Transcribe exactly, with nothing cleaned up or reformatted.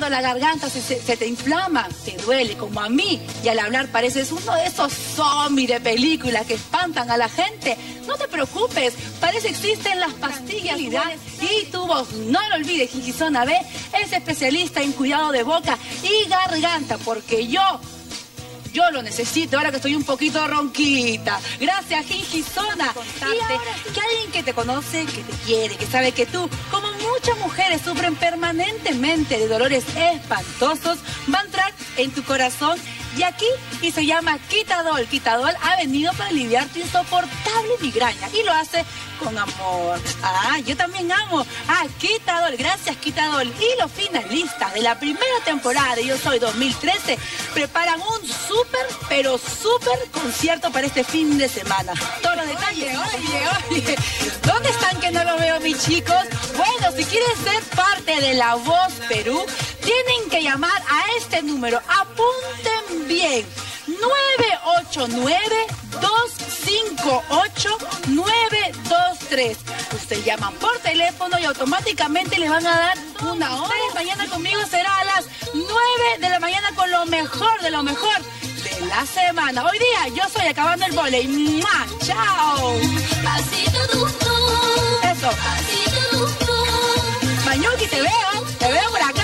La garganta se, se, se te inflama, te duele, como a mí, y al hablar pareces uno de esos zombies de película que espantan a la gente. No te preocupes, para eso existen las pastillas y tu voz. No lo olvides, Gingizona B es especialista en cuidado de boca y garganta, porque yo... Yo lo necesito ahora que estoy un poquito ronquita. Gracias, Gingizona. Y ahora que alguien que te conoce, que te quiere, que sabe que tú, como muchas mujeres, sufren permanentemente de dolores espantosos, va a entrar en tu corazón y aquí y se llama Quitadol. Quitadol ha venido para aliviar tu insoportable migraña y lo hace con amor. Ah, yo también amo a Quitadol. Gracias, Quitadol. Y los finalistas de la primera temporada de Yo Soy dos mil trece preparan un súper, pero súper concierto para este fin de semana. Todos los detalles. Oye, oye, ¿dónde están que no lo veo, mis chicos? Bueno, si quieren ser parte de La Voz Perú, tienen que llamar a este número. Apunten bien. nueve ocho nueve, dos cinco ocho, nueve dos tres. Ustedes llaman por teléfono y automáticamente les van a dar una hora. Mañana conmigo será a las nueve de la mañana con lo mejor de lo mejor de la semana. Hoy día yo soy acabando el vóley. ¡Mua! ¡Chao! Eso. Mañuki, te veo. Te veo por acá.